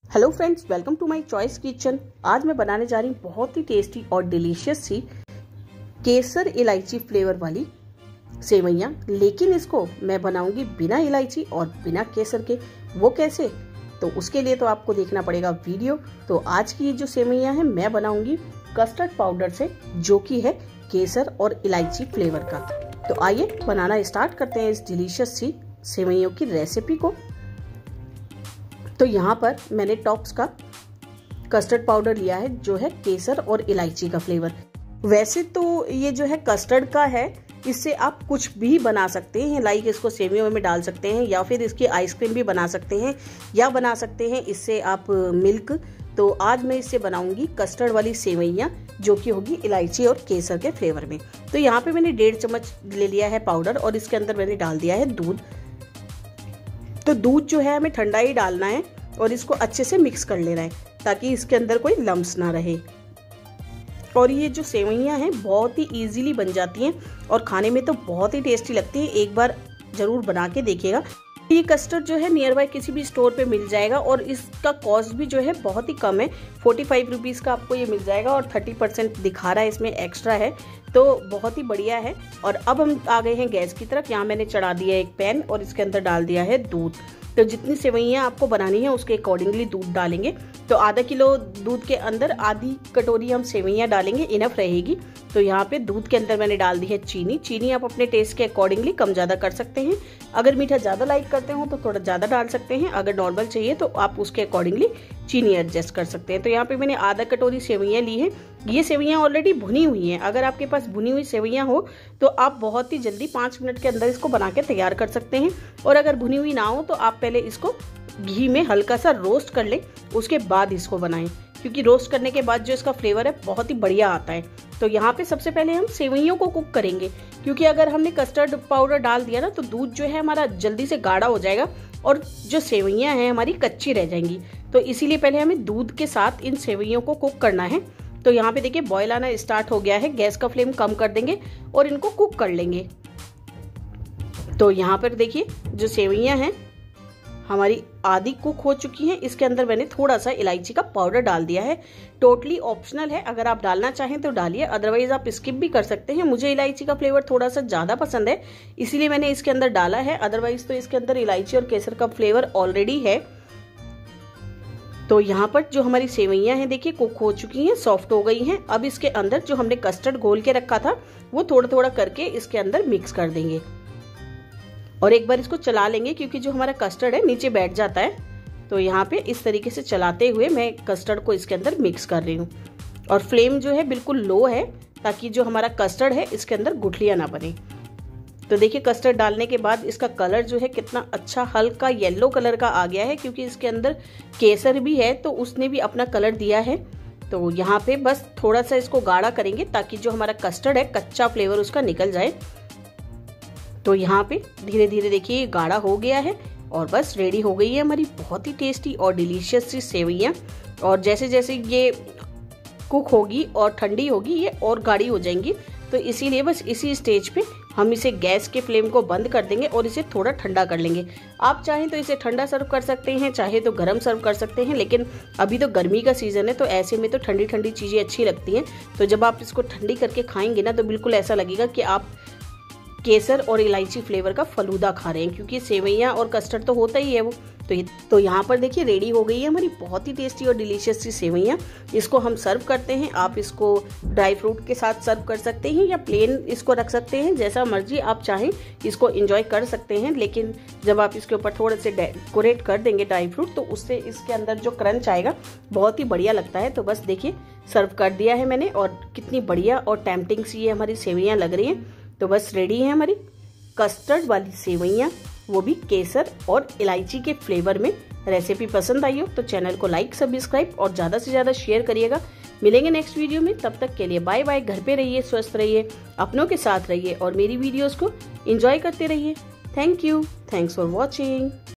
Hello friends, welcome to my choice kitchen. आज मैं बनाने जा रही हूँ बहुत ही टेस्टी और डिलीशियस सी केसर इलायची फ्लेवर वाली सेवइयाँ, लेकिन इसको मैं बनाऊंगी बिना इलायची और बिना केसर के। वो कैसे? तो उसके लिए तो आपको देखना पड़ेगा वीडियो। तो आज की ये जो सेवइयाँ हैं मैं बनाऊंगी कस्टर्ड पाउडर से, जो कि है केसर और इलायची फ्लेवर का। तो आइए बनाना स्टार्ट करते हैं इस डिलीशियस सी सेवइयों की रेसिपी को। तो यहाँ पर मैंने टॉप्स का कस्टर्ड पाउडर लिया है, जो है केसर और इलायची का फ्लेवर। वैसे तो ये जो है कस्टर्ड का है, इससे आप कुछ भी बना सकते हैं। लाइक इसको सेवियों में डाल सकते हैं, या फिर इसकी आइसक्रीम भी बना सकते हैं, या बना सकते हैं इससे आप मिल्क। तो आज मैं इससे बनाऊंगी कस्टर्ड वाली सेवइयाँ, जो कि होगी इलायची और केसर के फ्लेवर में। तो यहाँ पे मैंने 1.5 चम्मच ले लिया है पाउडर, और इसके अंदर मैंने डाल दिया है दूध। तो दूध जो है हमें ठंडा ही डालना है और इसको अच्छे से मिक्स कर लेना है, ताकि इसके अंदर कोई लम्स ना रहे। और ये जो सेवइयाँ हैं बहुत ही इजीली बन जाती हैं और खाने में तो बहुत ही टेस्टी लगती है। एक बार जरूर बना के देखिएगा। ये कस्टर्ड जो है नियर बाय किसी भी स्टोर पे मिल जाएगा, और इसका कॉस्ट भी जो है बहुत ही कम है। 45 रुपीज़ का आपको ये मिल जाएगा, और 30% दिखा रहा है इसमें एक्स्ट्रा है, तो बहुत ही बढ़िया है। और अब हम आ गए हैं गैस की तरफ। यहाँ मैंने चढ़ा दिया एक पैन, और इसके अंदर डाल दिया है दूध। तो जितनी सेवइयाँ आपको बनानी है उसके अकॉर्डिंगली दूध डालेंगे। तो आधा किलो दूध के अंदर आधी कटोरी हम सेवइयाँ डालेंगे, इनफ रहेगी। तो यहाँ पे दूध के अंदर मैंने डाल दी है चीनी। चीनी आप अपने टेस्ट के अकॉर्डिंगली कम ज़्यादा कर सकते हैं। अगर मीठा ज़्यादा लाइक करते हो तो थोड़ा ज़्यादा डाल सकते हैं, अगर नॉर्मल चाहिए तो आप उसके अकॉर्डिंगली चीनी एडजस्ट कर सकते हैं। तो यहाँ पे मैंने आधा कटोरी सेवइयाँ ली है। ये सेवइयाँ ऑलरेडी भुनी हुई हैं। अगर आपके पास भुनी हुई सेवइयाँ हो तो आप बहुत ही जल्दी 5 मिनट के अंदर इसको बना के तैयार कर सकते हैं। और अगर भुनी हुई ना हो तो आप पहले इसको घी में हल्का सा रोस्ट कर लें, उसके बाद इसको बनाएं, क्योंकि रोस्ट करने के बाद जो इसका फ्लेवर है बहुत ही बढ़िया आता है। तो यहाँ पे सबसे पहले हम सेवइयों को कुक करेंगे, क्योंकि अगर हमने कस्टर्ड पाउडर डाल दिया ना तो दूध जो है हमारा जल्दी से गाढ़ा हो जाएगा और जो सेवइयाँ हैं हमारी कच्ची रह जाएंगी। तो इसीलिए पहले हमें दूध के साथ इन सेवइयों को कुक करना है। तो यहाँ पे देखिए बॉयल आना स्टार्ट हो गया है। गैस का फ्लेम कम कर देंगे और इनको कुक कर लेंगे। तो यहाँ पर देखिए जो सेवइयाँ हैं हमारी आधी कुक हो चुकी हैं। इसके अंदर मैंने थोड़ा सा इलायची का पाउडर डाल दिया है। टोटली ऑप्शनल है, अगर आप डालना चाहें तो डालिए, अदरवाइज आप स्किप भी कर सकते हैं। मुझे इलायची का फ्लेवर थोड़ा सा ज़्यादा पसंद है, इसीलिए मैंने इसके अंदर डाला है। अदरवाइज तो इसके अंदर इलायची और केसर का फ्लेवर ऑलरेडी है। तो यहाँ पर जो हमारी सेवइयाँ हैं देखिए कुक हो चुकी हैं, सॉफ्ट हो गई हैं। अब इसके अंदर जो हमने कस्टर्ड घोल के रखा था वो थोड़ा थोड़ा करके इसके अंदर मिक्स कर देंगे, और एक बार इसको चला लेंगे, क्योंकि जो हमारा कस्टर्ड है नीचे बैठ जाता है। तो यहाँ पे इस तरीके से चलाते हुए मैं कस्टर्ड को इसके अंदर मिक्स कर रही हूँ, और फ्लेम जो है बिल्कुल लो है, ताकि जो हमारा कस्टर्ड है इसके अंदर गुठलियाँ ना बने। तो देखिए कस्टर्ड डालने के बाद इसका कलर जो है कितना अच्छा हल्का येलो कलर का आ गया है, क्योंकि इसके अंदर केसर भी है तो उसने भी अपना कलर दिया है। तो यहाँ पे बस थोड़ा सा इसको गाढ़ा करेंगे, ताकि जो हमारा कस्टर्ड है कच्चा फ्लेवर उसका निकल जाए। तो यहाँ पे धीरे धीरे देखिए गाढ़ा हो गया है, और बस रेडी हो गई है हमारी बहुत ही टेस्टी और डिलीशियस सी सेवइयाँ। और जैसे जैसे ये कुक होगी और ठंडी होगी ये और गाढ़ी हो जाएंगी। तो इसीलिए बस इसी स्टेज पे हम इसे गैस के फ्लेम को बंद कर देंगे और इसे थोड़ा ठंडा कर लेंगे। आप चाहें तो इसे ठंडा सर्व कर सकते हैं, चाहे तो गर्म सर्व कर सकते हैं, लेकिन अभी तो गर्मी का सीज़न है तो ऐसे में तो ठंडी ठंडी चीज़ें अच्छी लगती हैं। तो जब आप इसको ठंडी करके खाएंगे ना तो बिल्कुल ऐसा लगेगा कि आप केसर और इलायची फ्लेवर का फलूदा खा रहे हैं, क्योंकि सेवइयाँ और कस्टर्ड तो होता ही है वो। तो यहाँ पर देखिए रेडी हो गई है हमारी बहुत ही टेस्टी और डिलीशियस सी सेवइयाँ। इसको हम सर्व करते हैं। आप इसको ड्राई फ्रूट के साथ सर्व कर सकते हैं, या प्लेन इसको रख सकते हैं, जैसा मर्जी आप चाहें इसको एंजॉय कर सकते हैं। लेकिन जब आप इसके ऊपर थोड़े से डेकोरेट कर देंगे ड्राई फ्रूट, तो उससे इसके अंदर जो क्रंच आएगा बहुत ही बढ़िया लगता है। तो बस देखिए सर्व कर दिया है मैंने, और कितनी बढ़िया और टेम्पटिंग सी ये हमारी सेवइयाँ लग रही हैं। तो बस रेडी है हमारी कस्टर्ड वाली सेवइयाँ, वो भी केसर और इलायची के फ्लेवर में। रेसिपी पसंद आई हो तो चैनल को लाइक सब्सक्राइब और ज़्यादा से ज़्यादा शेयर करिएगा। मिलेंगे नेक्स्ट वीडियो में, तब तक के लिए बाय बाय। घर पे रहिए, स्वस्थ रहिए, अपनों के साथ रहिए और मेरी वीडियोस को एंजॉय करते रहिए। Thank you, thanks for watching.